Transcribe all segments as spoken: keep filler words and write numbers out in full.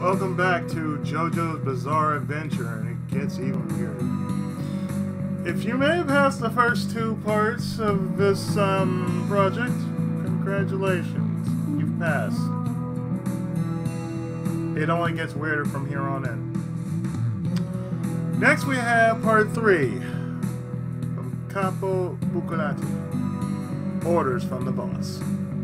Welcome back to JoJo's Bizarre Adventure, and it gets even weirder. If you may have passed the first two parts of this um, project, congratulations, you've passed. It only gets weirder from here on in. Next we have part three from Capo Buccolati. Orders from the boss.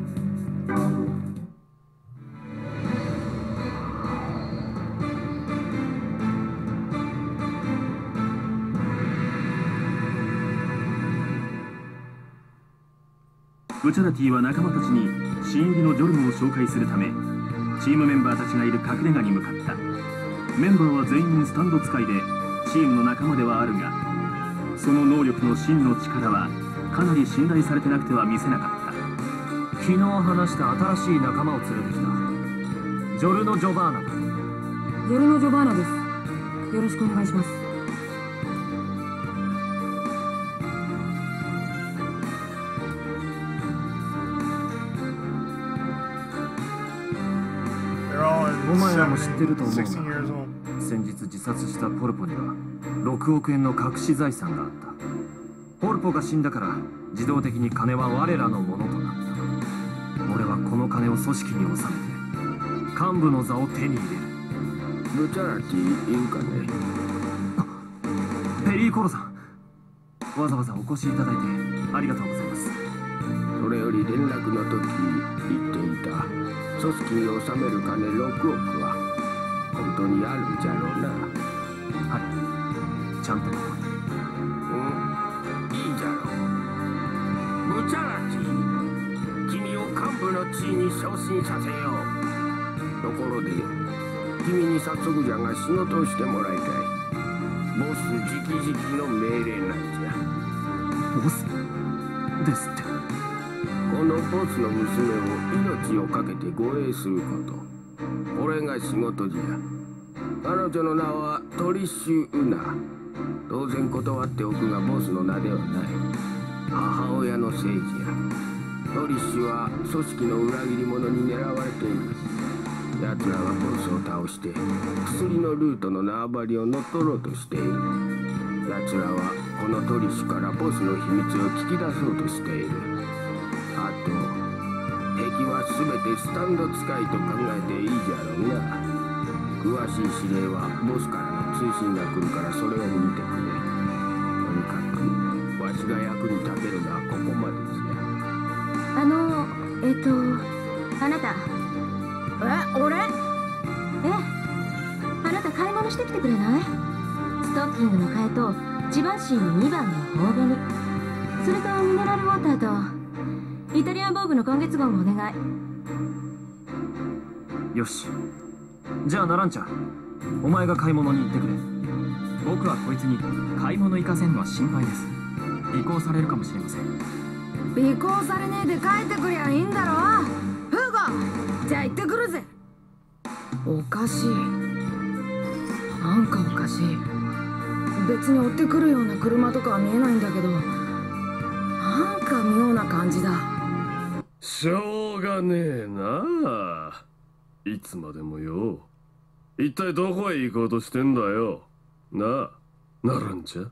ブチャラティは仲間たちに新入りのジョルノを紹介するためチームメンバーたちがいる隠れ家に向かった。メンバーは全員スタンド使いでチームの仲間ではあるが、その能力の真の力はかなり信頼されてなくては見せなかった。 昨日話した新しい仲間を連れてきた。ジョルノ・ジョバーナだ。 ジョルノ・ジョバーナです。よろしくお願いします。 お前らも知ってると思うが、先日自殺したポルポにはろくおくえんの隠し財産があった。ポルポが死んだから自動的に金は我らのものとなった。俺はこの金を組織に収めて幹部の座を手に入れる。 ブチャラティいるかね。 ペリーコロさん、わざわざお越しいただいてありがとうございます。 それより連絡の時言っていた組織に収める金ろくおくは本当にあるんじゃろうな。 はい、ちゃんと。 うん、いいじゃろう。ブチャラティ、君を幹部の地位に昇進させよう。ところで君に早速じゃが仕事をしてもらいたい。ボス直々の命令なんじゃ。 ボスですって。 このボスの娘を命を懸けて護衛すること、これが仕事じゃ。彼女の名はトリッシュ・ウナ。当然断っておくがボスの名ではない。母親の聖児や。トリッシュは組織の裏切り者に狙われている。奴らはボスを倒して薬のルートの縄張りを乗っ取ろうとしている。奴らはこのトリッシュからボスの秘密を聞き出そうとしている。あと、敵は全てスタンド使いと考えていいじゃろうな。詳しい指令はボスからの通信が来るからそれを見てくれ。とにかくわしが役に立てるのはここまでじゃ。 あのえっとあなた。 え、俺？ ええ、あなた買い物してきてくれない？ストッキングの替えとジバンシーのにばんの頬紅、それとミネラルウォーターとイタリアンボーグの今月号もお願い。よし、じゃあナランチャ、お前が買い物に行ってくれ。 僕はこいつに買い物行かせんのは心配です。尾行されるかもしれません。 尾行されねえで帰ってくりゃいいんだろ。フーゴ、じゃあ行ってくるぜ。おかしい、なんかおかしい。別に追ってくるような車とかは見えないんだけど、なんか妙な感じだ。 しょうがねえなあ。いつまでもよ。一体どこへ行こうとしてんだよ。なあ、ナランチャ。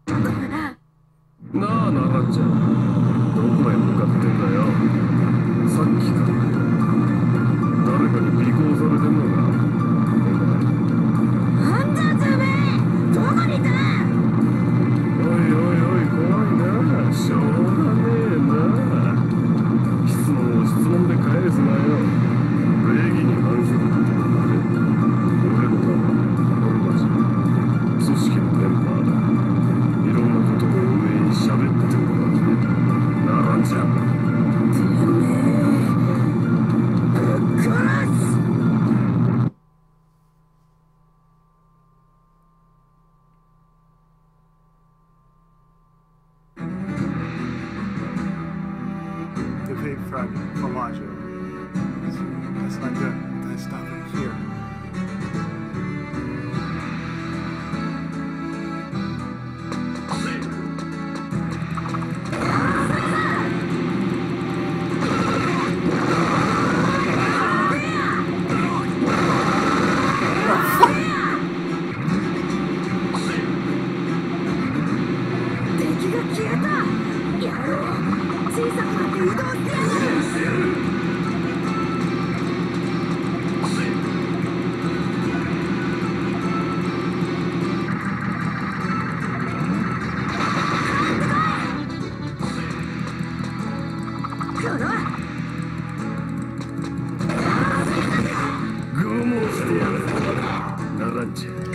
なあ、ナランチャ。どこへ向かってんだよ。さっきから誰かに尾行されてんのか。 なんだてめえ、どこにいた？ おいおいおい、怖いな。しょうがねえな。質問を質問で返すなよ。礼儀に反することだね。俺の名はノルマジ。組織のメンバーだ。いろんなことを上に喋ってもらう。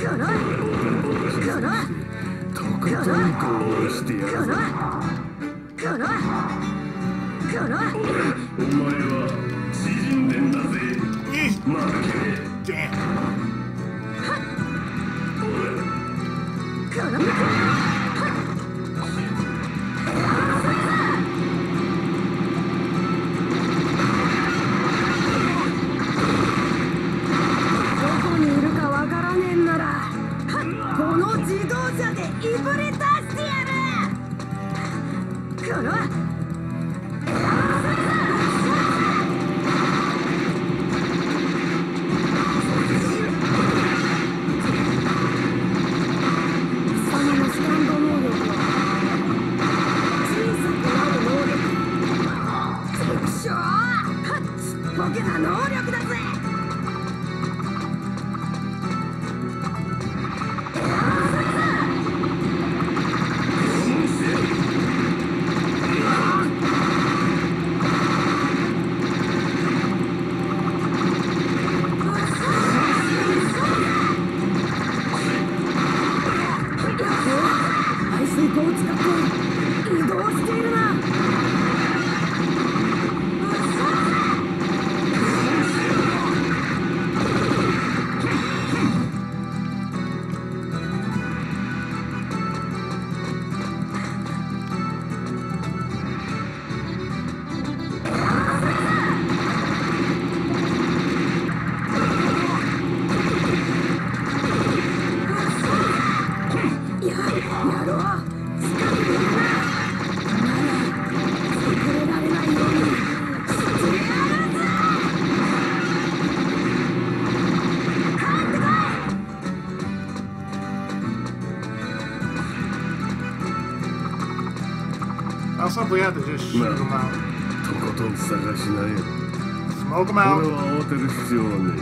I'll simply have to just shoot them out. とことん探しなよ。 Smoke them これ out. は慌てる必要はね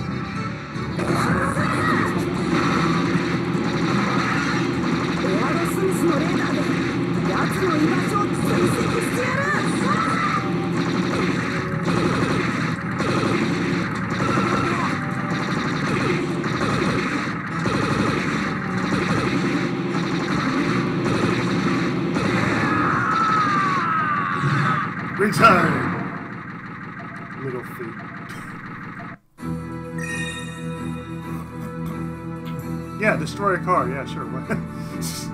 エアロスミスのレーダーで奴の居場所を追跡してやる。 Return! Little feet. Yeah, destroy a car. Yeah, sure. What?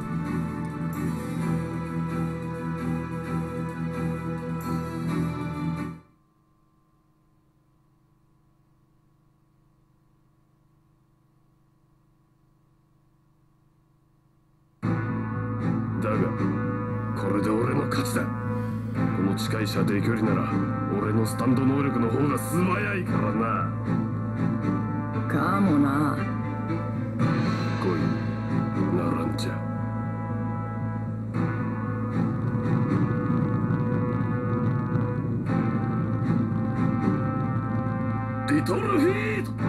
だがこれで俺の勝ちだ。この近い射程距離なら俺のスタンド能力の方が素早いからな。 かもな。 来い、ならんちゃ。リトルフィート。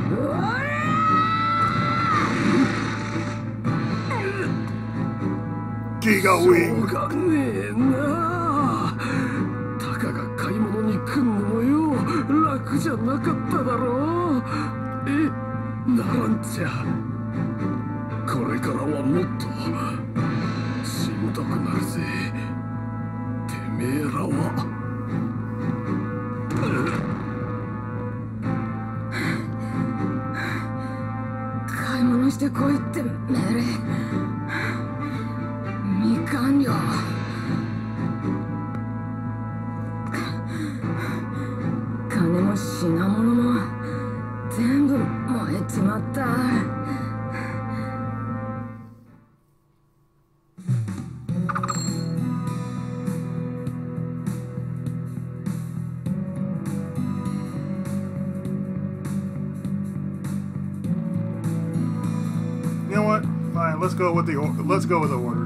ギガウィング。 しょうがねえな。たかが買い物に来んのもよ楽じゃなかっただろう。え、ならんちゃ。これからはもっとしんどくなるぜ。てめえらは。 買い物してこいって命令。未完了。金も品物も全部燃えちまった。 You know what? Fine. Let's go with the or- let's go with the orders.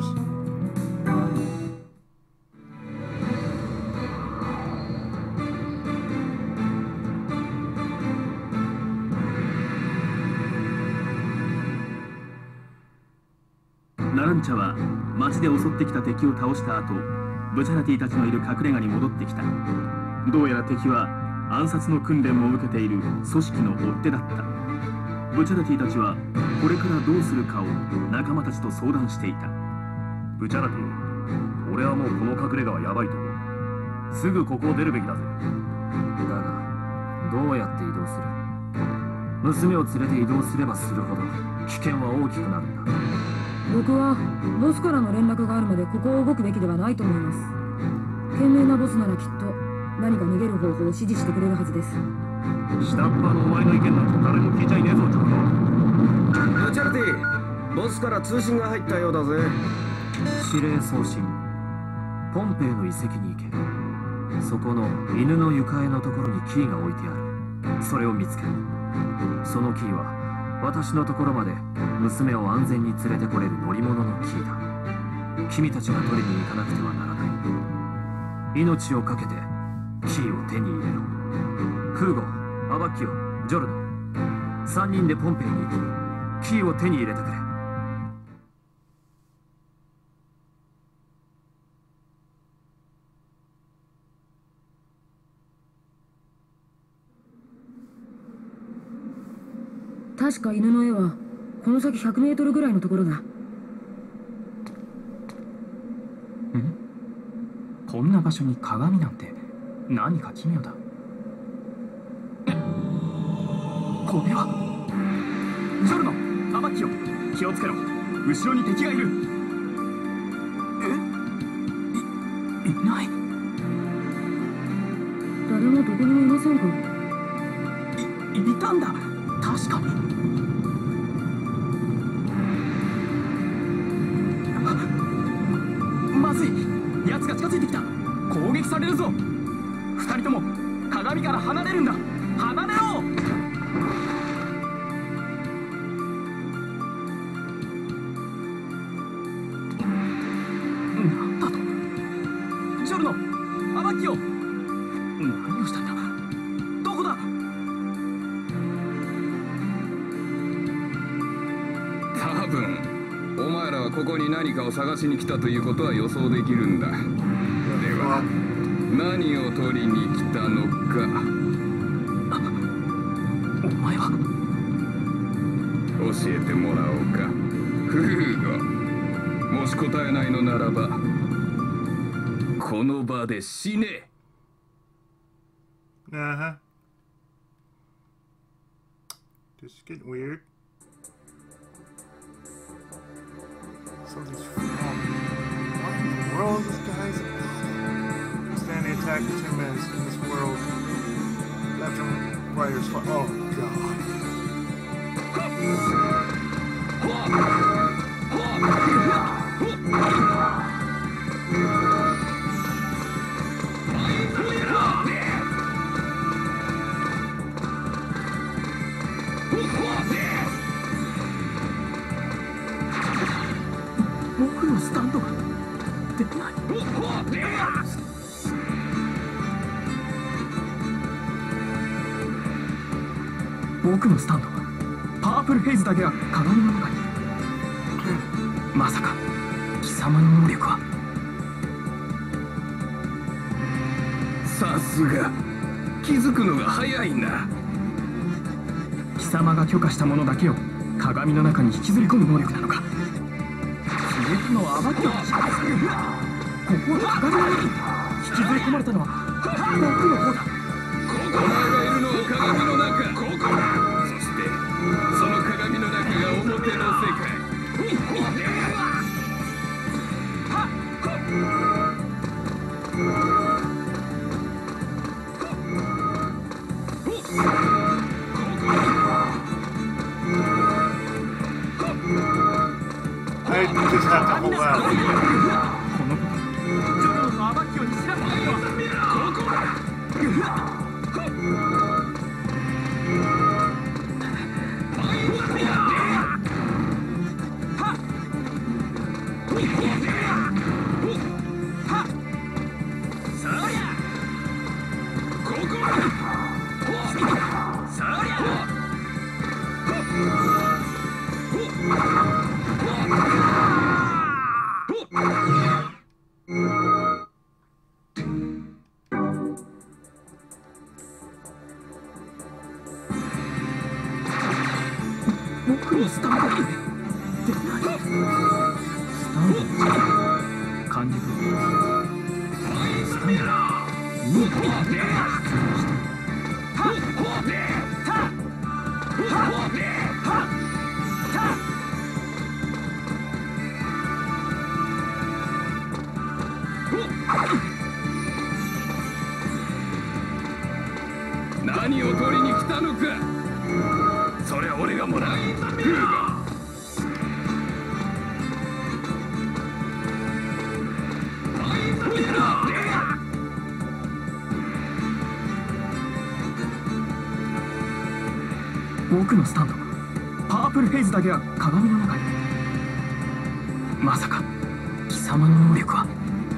ナランチャは町で襲ってきた敵を倒した後、ブチャラティたちのいる隠れ家に戻ってきた。どうやら敵は暗殺の訓練も受けている組織の追っ手だった。ブチャラティたちはこれからどうするかを仲間たちと相談していた。 ブチャラ君、俺はもうこの隠れ家はヤバいと思う。すぐここを出るべきだぜ。だがどうやって移動する？娘を連れて移動すればするほど危険は大きくなるんだ。 僕はボスからの連絡があるまでここを動くべきではないと思います。賢明なボスならきっと何か逃げる方法を指示してくれるはずです。 下っ端のお前の意見なんて誰も聞いちゃいねえぞ、ちょっと。 ブチャルティ、ボスから通信が入ったようだぜ。 指令送信。ポンペイの遺跡に行け。そこの犬の床絵のところにキーが置いてある。それを見つける。そのキーは私のところまで娘を安全に連れてこれる乗り物のキーだ。君たちが取りに行かなくてはならない。命を懸けてキーを手に入れろ。フーゴ、アバッキオ、ジョルノ、さんにんでポンペイに行きキーを手に入れてくれ。 確か犬の絵はこの先ひゃくメートルぐらいのところだ。ん？ こんな場所に鏡なんて何か奇妙だ。これはジョルノ、アバッキオ、気をつけろ。後ろに敵がいる。え？い、いない。 誰もどこにもいませんか？ い、いたんだ。確かに。まずい、奴が近づいてきた。攻撃されるぞ。二人とも鏡から離れるんだ。離れろ。なんだと。ジョルノ、アバッキオ、何をしたんだ。どこだ。 多分お前らはここに何かを探しに来たということは予想できるんだ。では何を取りに来たのか。 お前は。 教えてもらおうか。フーゴ、もし答えないのならばこの場で死ね。 Uh-huh. Just get weird. Something's wrong. What in the world is this guy's about? Stand the attack for two minutes in this world. Left and right is fun. Oh, God. 僕のスタンド、パープルヘイズだけが鏡の中に。まさか貴様の能力は。 さすが気づくのが早いな。 貴様が許可したものだけを鏡の中に引きずり込む能力なのか。消えたのはアバッキオだし、ここは鏡の中に引きずり込まれたのは僕の方だ。 お前がいるのは鏡の中。ここそしてその鏡の中が表の世界。 I just have to hold out. このことジョルノとアバッキオに知らせないよ。ここだ。 こスタンドって何？スタンド漢字風スタンドに何を取りに来たのか。そりゃ俺がもらう。 僕のスタンド、パープルフェイズだけが鏡の中に。まさか貴様の能力は。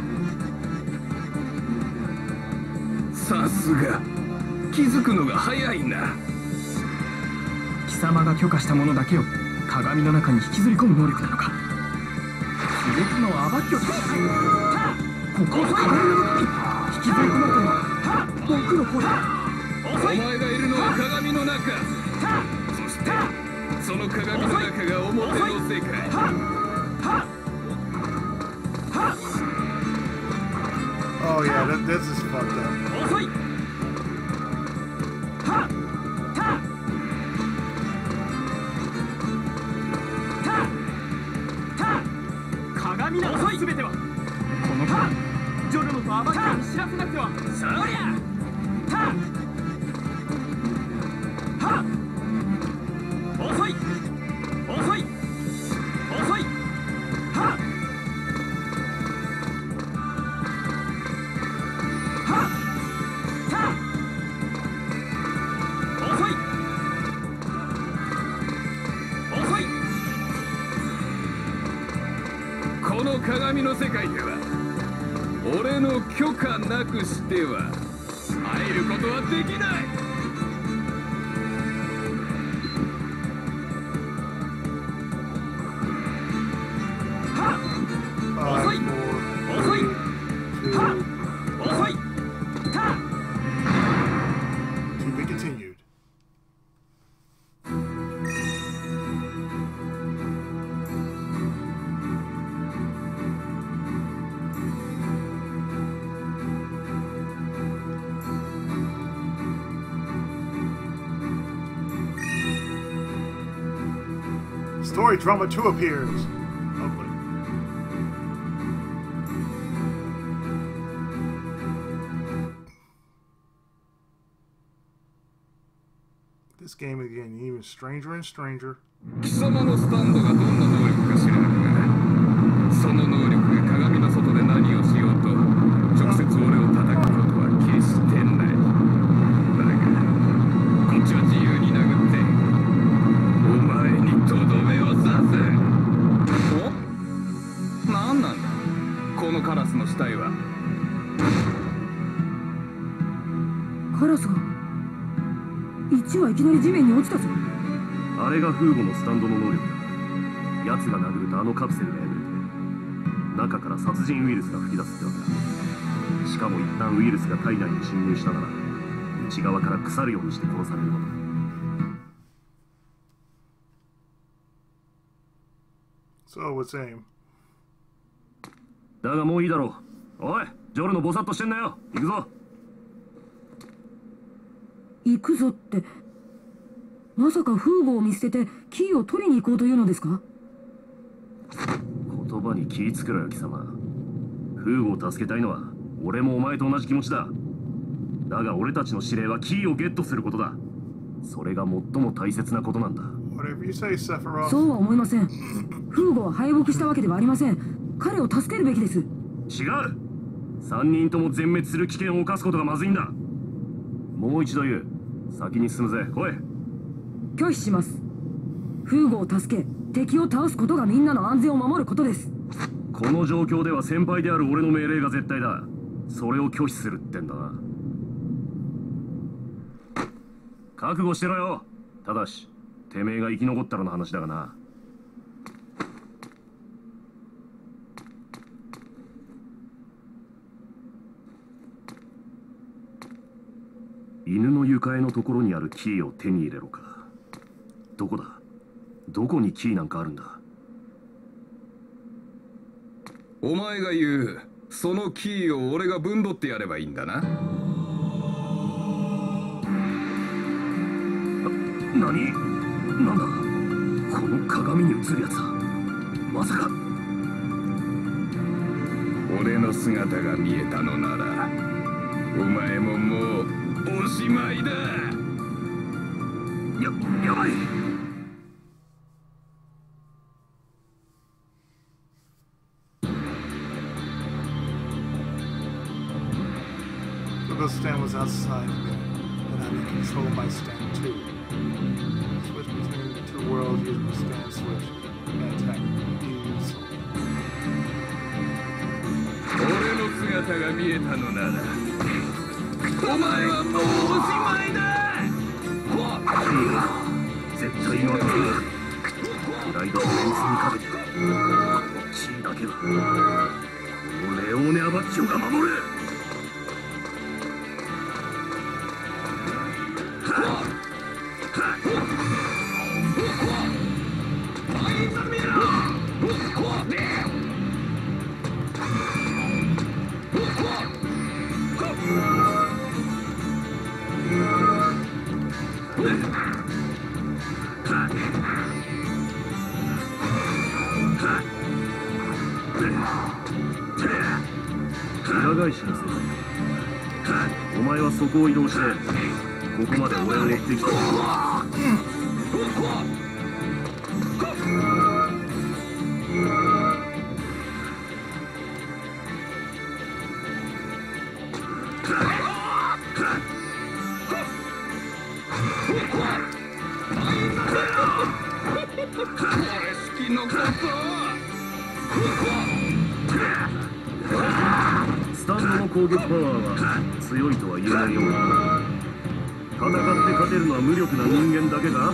さすが気づくのが早いな。 貴様が許可したものだけを鏡の中に引きずり込む能力なのか。刺激の暴きをここは鏡の中に引きずり込まれたのは僕の方だ。 お前がいるのは鏡の中。そしてその鏡の中が表の世界。 Oh yeah, that, this is fucked up. 遅い。鏡の遅い全てはこの間ジョルノとアバキオに知らせなくては。そりゃ遅い遅い遅い。は遅い遅い。 この鏡の世界では俺の許可なくしては入ることはできない。 遅い遅い。は遅い。は To be continued. Story Drama two appears. Lovely. This game is getting even stranger and stranger. 貴様のスタンドがどんな能力か知らぬが、その能力が鏡の外で何をしようと直接俺を叩くことは決してない。だがこっちは自由に殴ってお前にとどめを刺す。お？なんなんだこのカラスの死体は。 カラスがいちはいきなり地面に落ちたぞ。 あれがフーゴのスタンドの能力だ。奴が殴るとあのカプセルが破れて中から殺人ウイルスが吹き出すってわけだ。しかも一旦ウイルスが体内に侵入したなら内側から腐るようにして殺されるのだ。 So what's aim? だがもういいだろう。おいジョルノボサッとしてんなよ。行くぞ。 行くぞって、まさかフーゴを見捨ててキーを取りに行こうというのですか。 言葉に気ぃつけろよ貴様。フーゴを助けたいのは俺もお前と同じ気持ちだ。だが俺たちの指令はキーをゲットすることだ。それが最も大切なことなんだ。 Whatever you say, Sephiroth. そうは思いません。フーゴは敗北したわけではありません。彼を助けるべきです。 違う。三人とも全滅する危険を冒すことがまずいんだ。もう一度言う。先に進むぜ。来い。 拒否します。フーゴを助け敵を倒すことがみんなの安全を守ることです。 この状況では先輩である俺の命令が絶対だ。それを拒否するってんだな。覚悟してろよ。ただしてめえが生き残ったらの話だがな。犬の床絵のところにあるキーを手に入れろか。どこだ。 どこにキーなんかあるんだ？ お前が言うそのキーを俺がぶんどってやればいいんだな。 な、何？なんだこの鏡に映るやつは。まさか俺の姿が見えたのならお前ももうおしまいだ。 や、やばい。 The stand was outside of me, and I could control my stand too. Switch between the two worlds using the stand switch and attack easily. 俺の姿が見えたのならお前はもうおしまいだ。 絶対に渡すな。プライドをメンツにかけてキーだけはこのレオーネ・アバッチョが守る。裏返しの世界。お前はそこを移動してここまで俺を追ってきた。スタンドの攻撃パワーは強いとは言えないようだ。戦って勝てるのは無力な人間だけか？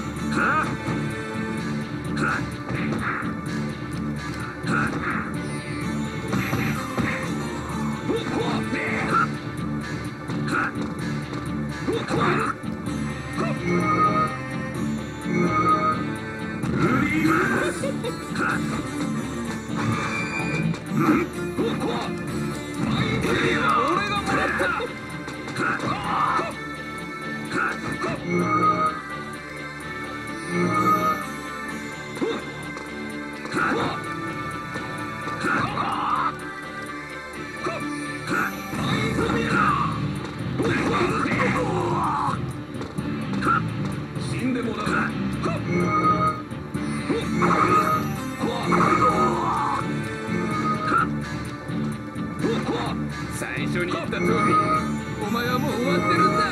死んでもらう。最初に言った通りお前はもう終わってるんだ。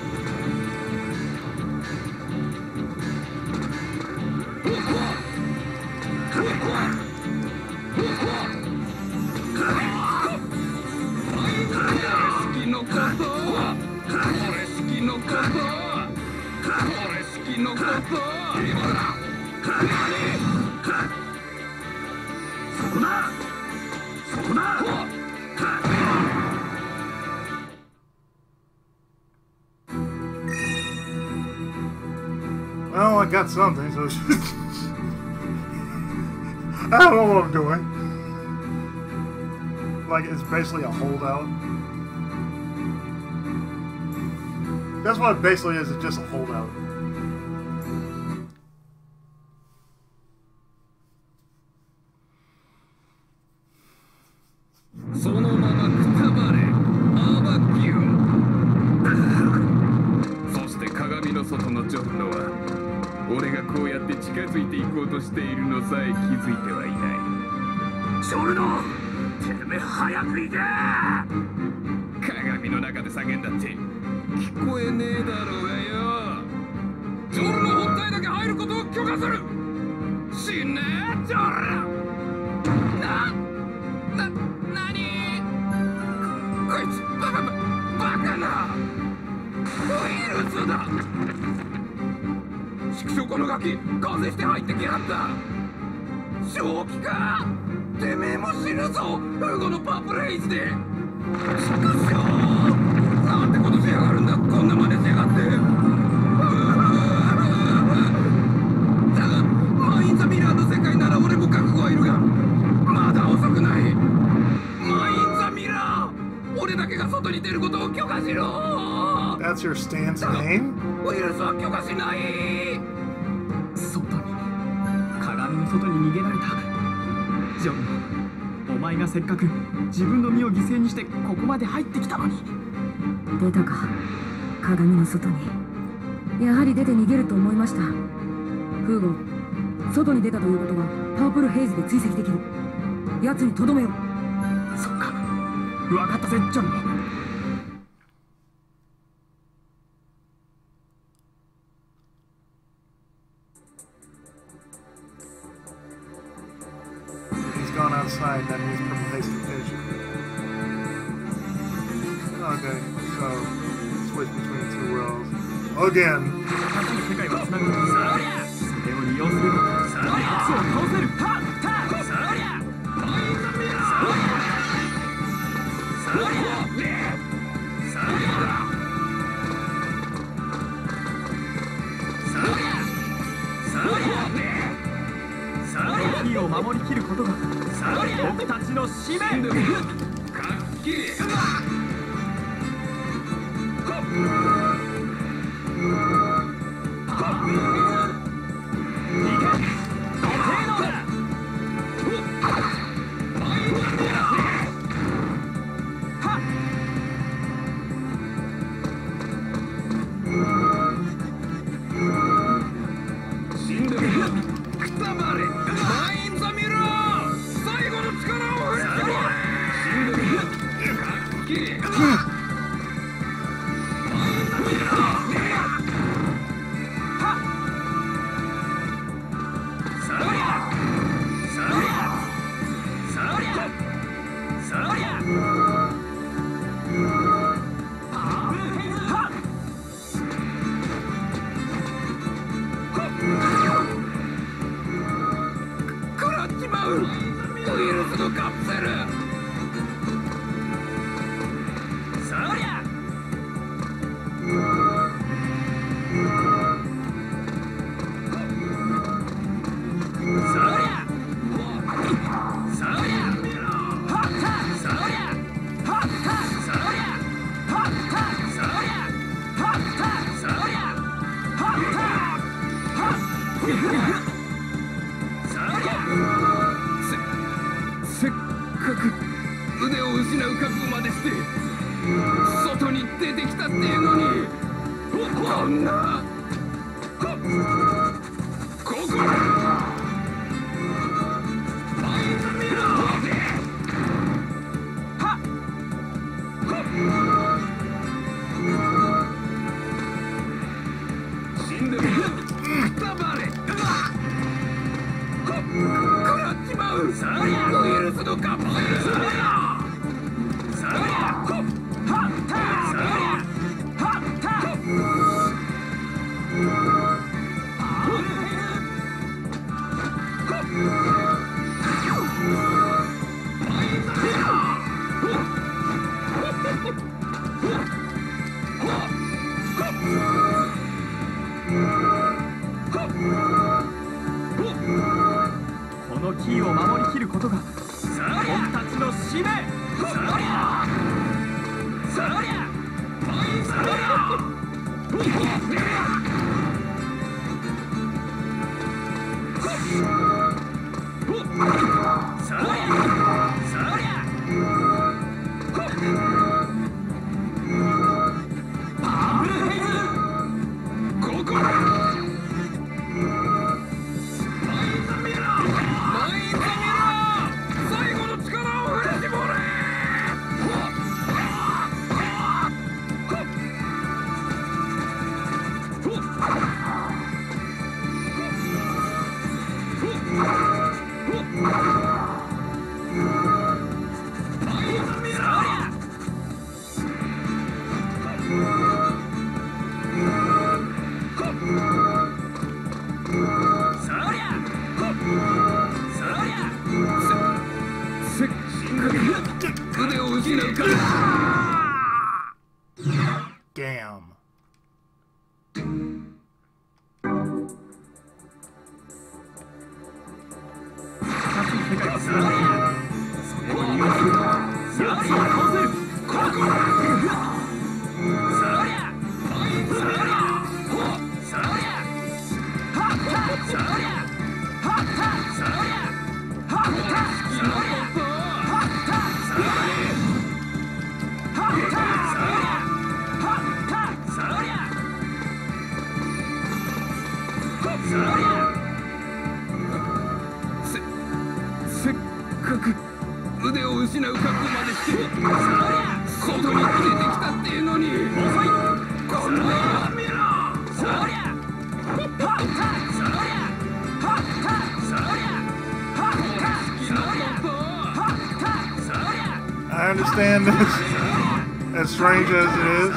好きのこと俺好きのこと俺好きのことそこだそこだ。 Well, I got something, so I don't know what I'm doing. Like, it's basically a holdout. That's what it basically is, it's just a holdout. So 鏡の外のジョルノは俺がこうやって近づいていこうとしているのさえ気づいてはいない。 ジョルノ、てめえ早く行け。 鏡の中で叫んだって聞こえねえだろうがよ。ジョルノ本体だけ入ることを許可する。死ねえジョルノ。な、な、なにこいつバカババカなウイルスだ。畜生このガキ風して入ってきやがった。正気か。てめえも死ぬぞフゴのパプレイズで。畜生なんてことしやがるんだ。こんな真似しやがって。だが Stan's name? ウイルスは許可しない。 外に、鏡の外に逃げられた。ジョン、お前がせっかく自分の身を犠牲にしてここまで入ってきたのに。 出たか、鏡の外に。やはり出て逃げると思いました。フーゴ、外に出たということはパープルヘイズで追跡できる。奴にとどめよう。 そっか、分かったぜジョン。 Gone outside, that means Purple Haze can finish it. Okay, so switch between two worlds. Again! 世界はつながる。それを利用すれば、奴を倒せる。はっはっそりゃポイント見ろ。そりゃそりゃキーを守りきることが僕たちの使命。かっきり。せっかく腕を失う覚悟までして外に出てきたっていうのに、こんなここ見ろ。はっ死んでる。くたばれ。食らっちまう。さあウイルスのカップル。さあさあはっはっさあはっはっこのキーを守りきることが僕たちの使命。そりゃそりゃそりゃ腕を失うから。 Damn. 世界はさらにそれを利用する。さあ、そう倒せる。ここ。さあ、 せっかく腕を失う覚悟までして外に出てきたっていうのに遅いこんなの見ろそりゃ I understand this, as strange as it is.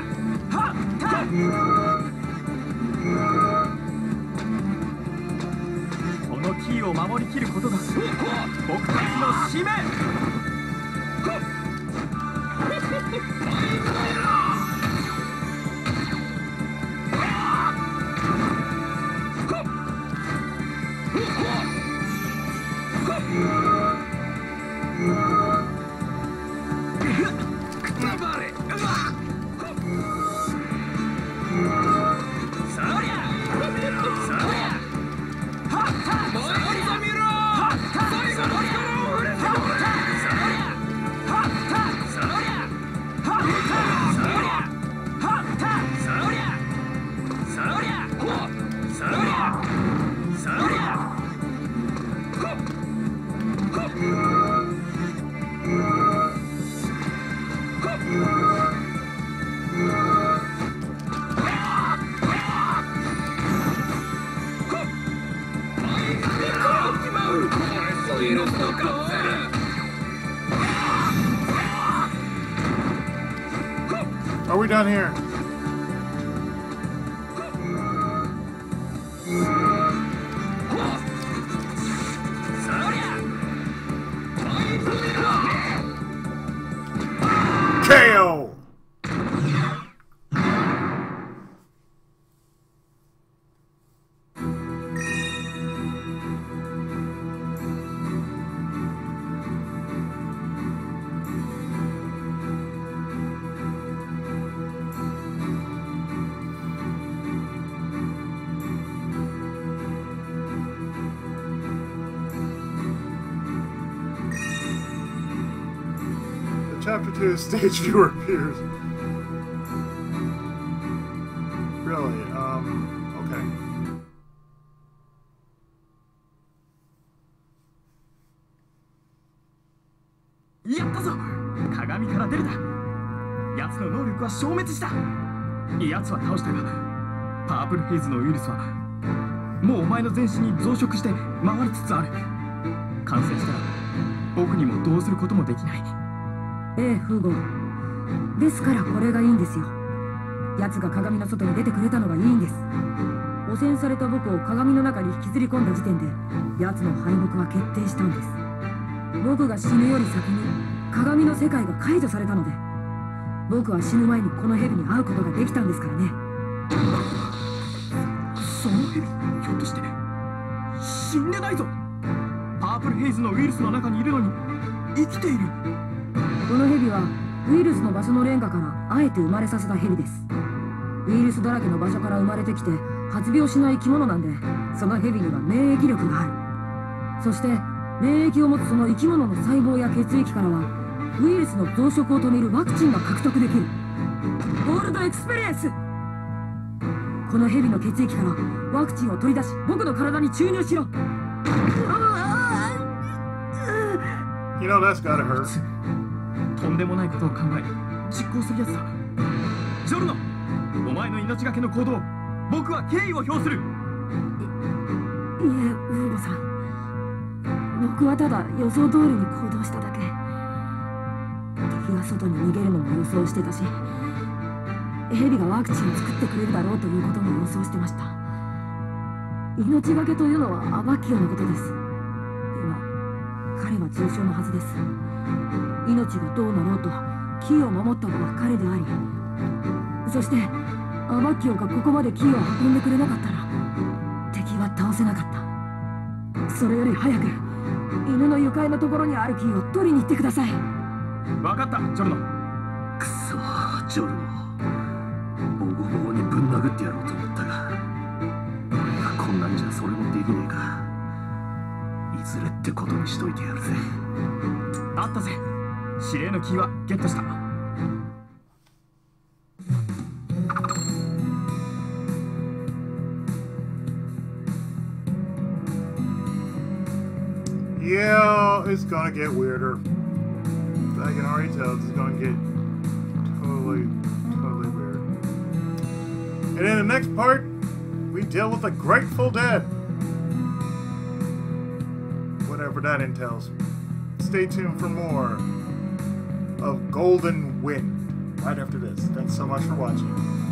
このキーを守りきることが僕たちの使命。 Are we done here? K O! Chapter two, stage viewer appears. Really? Um, okay. やったぞ。鏡から出るだ。奴の能力は消滅した。奴は倒したが、パープルヘイズのウイルスはもうお前の全身に増殖して回りつつある。感染したら僕にもどうすることもできない。 ええ、フーゴ。ですからこれがいいんですよ。奴が鏡の外に出てくれたのがいいんです。汚染された僕を鏡の中に引きずり込んだ時点で奴の敗北は決定したんです。僕が死ぬより先に鏡の世界が解除されたので、僕は死ぬ前にこの蛇に会うことができたんですからね。 その蛇、ひょっとして死んでないぞ。パープルヘイズのウイルスの中にいるのに生きている。 この蛇はウイルスの場所のレンガからあえて生まれさせた蛇です。ウイルスだらけの場所から生まれてきて発病しない生き物なんで、その蛇には免疫力がある。そして免疫を持つその生き物の細胞や血液からはウイルスの増殖を止めるワクチンが獲得できる。ゴールドエクスペリエンス。この蛇の血液からワクチンを取り出し僕の体に注入しろ。 You know that's gotta hurt. とんでもないことを考え実行するやつだ。ジョルノ、お前の命がけの行動、僕は敬意を表する。い、いえ、 ウーゴさん、僕はただ予想通りに行動しただけ。敵が外に逃げるのも予想してたし、ヘビがワクチンを作ってくれるだろうということも予想してました。命がけというのはアバッキオのことです。今彼は重傷のはずです。命がどうなろうとキーを守ったのは彼であり、そしてアバッキオがここまでキーを運んでくれなかったら敵は倒せなかった。それより早く犬の愉快なところにあるキーを取りに行ってください。 分かった、ジョルノ。 くそ、ジョルノ、ボコボコにぶん殴ってやろうと思ったが、こんななんじゃそれもできねえか。いずれってことにしといてやるぜ。 あったぜ。指令のキーはゲットした。 Yeah, it's gonna get weirder. I can already tell it's gonna get totally, totally weird. And in the next part, we deal with the Grateful Dead. Whatever that entails. Stay tuned for more of Golden Wind right after this. Thanks so much for watching.